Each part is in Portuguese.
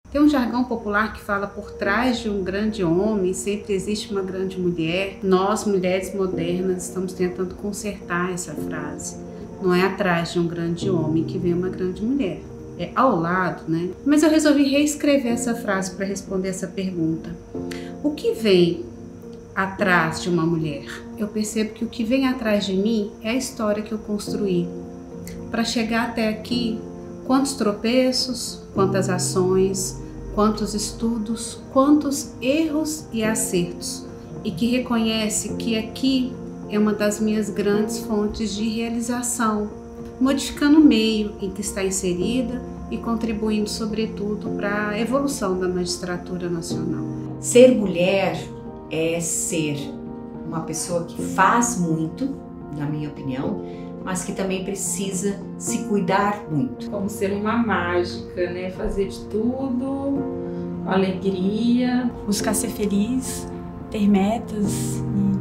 Tem um jargão popular que fala: por trás de um grande homem sempre existe uma grande mulher. Nós, mulheres modernas, estamos tentando consertar essa frase. Não é atrás de um grande homem que vem uma grande mulher, é ao lado, né? Mas eu resolvi reescrever essa frase para responder essa pergunta. O que vem atrás de uma mulher? Eu percebo que o que vem atrás de mim é a história que eu construí. Para chegar até aqui, quantos tropeços, quantas ações, quantos estudos, quantos erros e acertos, e que reconhece que aqui é uma das minhas grandes fontes de realização, modificando o meio em que está inserida e contribuindo, sobretudo, para a evolução da magistratura nacional. Ser mulher é ser uma pessoa que faz muito, na minha opinião, mas que também precisa se cuidar muito. Como ser uma mágica, né? Fazer de tudo, com alegria. Buscar ser feliz, ter metas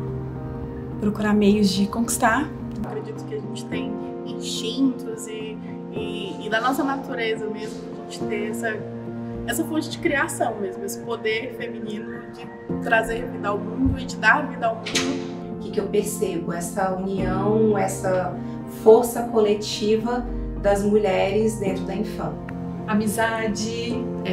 e procurar meios de conquistar. Acredito que a gente tem instintos e da nossa natureza mesmo, a gente ter essa fonte de criação mesmo, esse poder feminino de trazer vida ao mundo e de dar vida ao mundo. O que eu percebo? Essa união, essa força coletiva das mulheres dentro da Infam. Amizade,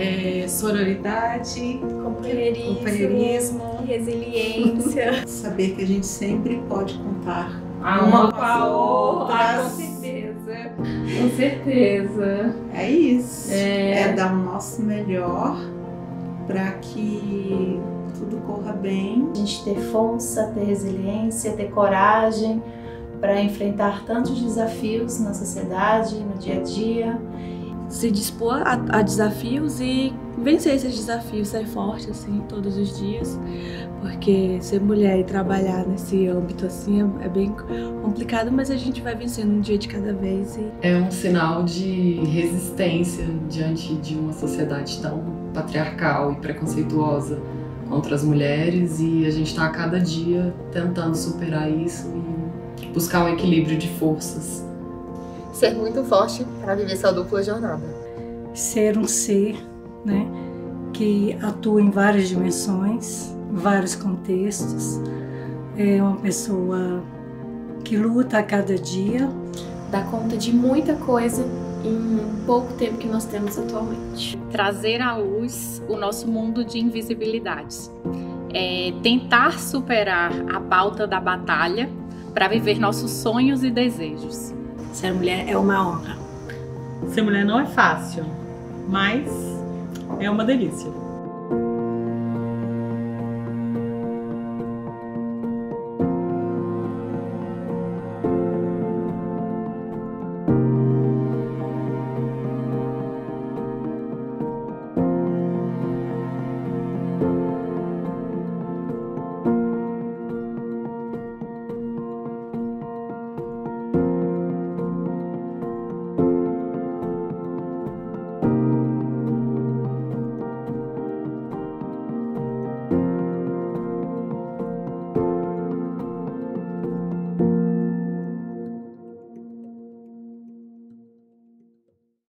sororidade, companheirismo, resiliência. Saber que a gente sempre pode contar uma com a outra. Com certeza. Com certeza. É isso. É dar o nosso melhor para que tudo corra bem. A gente ter força, ter resiliência, ter coragem para enfrentar tantos desafios na sociedade, no dia a dia. Se dispor a desafios e vencer esses desafios, ser forte assim todos os dias, porque ser mulher e trabalhar nesse âmbito assim é bem complicado, mas a gente vai vencendo um dia de cada vez. É um sinal de resistência diante de uma sociedade tão patriarcal e preconceituosa contra as mulheres, e a gente está a cada dia tentando superar isso e buscar um equilíbrio de forças. Ser muito forte para viver essa dupla jornada. Ser um ser, né, que atua em várias dimensões, vários contextos. É uma pessoa que luta a cada dia. Dá conta de muita coisa em pouco tempo que nós temos atualmente. Trazer à luz o nosso mundo de invisibilidades. Tentar superar a pauta da batalha para viver nossos sonhos e desejos. Ser mulher é uma honra. Ser mulher não é fácil, mas é uma delícia.